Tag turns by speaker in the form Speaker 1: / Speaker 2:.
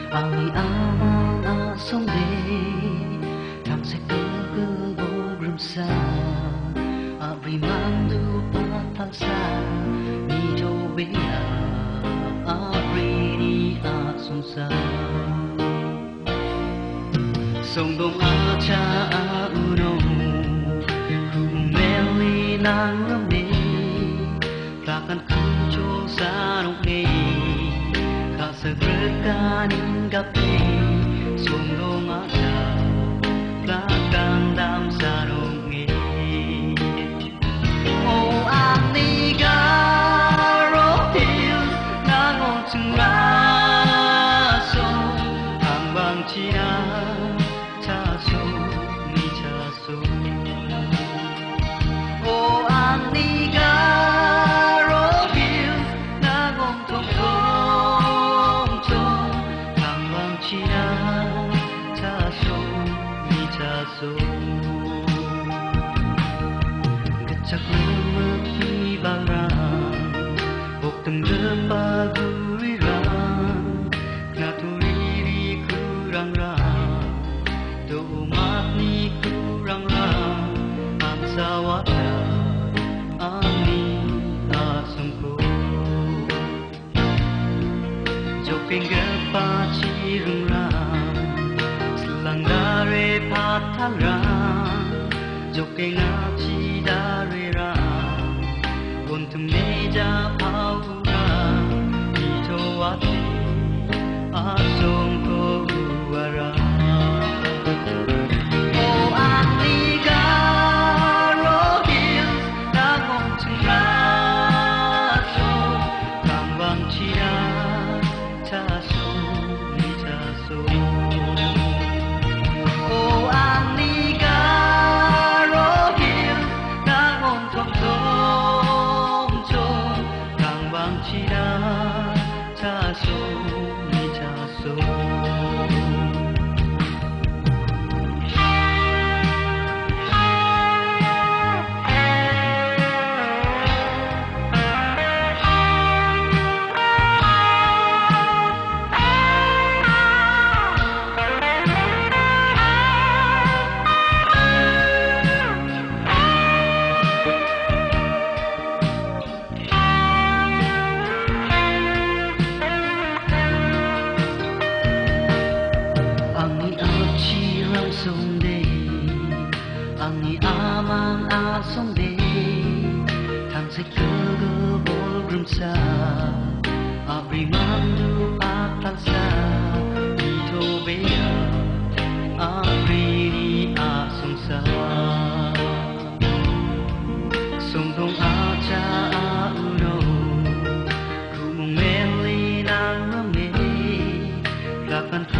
Speaker 1: Angni aman asong day Tang se cơ bo grum sa Abri mandu patang sa Ni jo beya Abri ni asong sa Song dong acha unong Kumeli nang ramne Takkan kucul sarong e Kasagreganin gapi Sumdong ada Takkan dam sarong e Oh Angni Garo Hills Nangon chung rasong tangbangchina chasongni chasong Oh Angni Garo Hills Nangon tong tangbangchina chasongni chasong Gacak lemek di barang Boktem paguriran Naturi kurang-rang Tumat ni kurang-rang Ang sawata Angni asongko Jopeng gepaci rungrang Selang dare patarang Jopeng aci dare rang Untuk meja paurang Ito ati asongko uara Oh Angni Garo Hills Nangon chung rasong tangbangchina chasongni chasong Oh Angni Garo Hills Nangon tong tangbangchina chasongni chasong Angni amang asong day Tang se cơ bol grum sa Abri mandu patang sa Ito beya Abri ni asong sa Songdong acha uno Kumong meli nang ramne Lakan